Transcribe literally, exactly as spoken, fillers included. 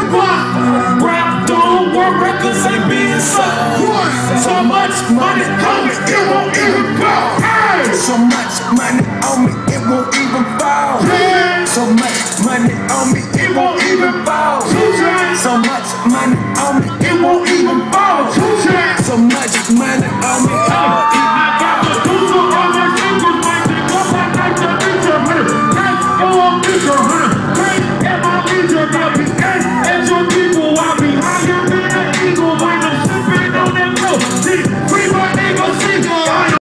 Rap don't work, records ain't being sold. So much money on me, it won't even fall. So much money on me, it won't even fall. So much money on me, it won't even fall. So much money on me.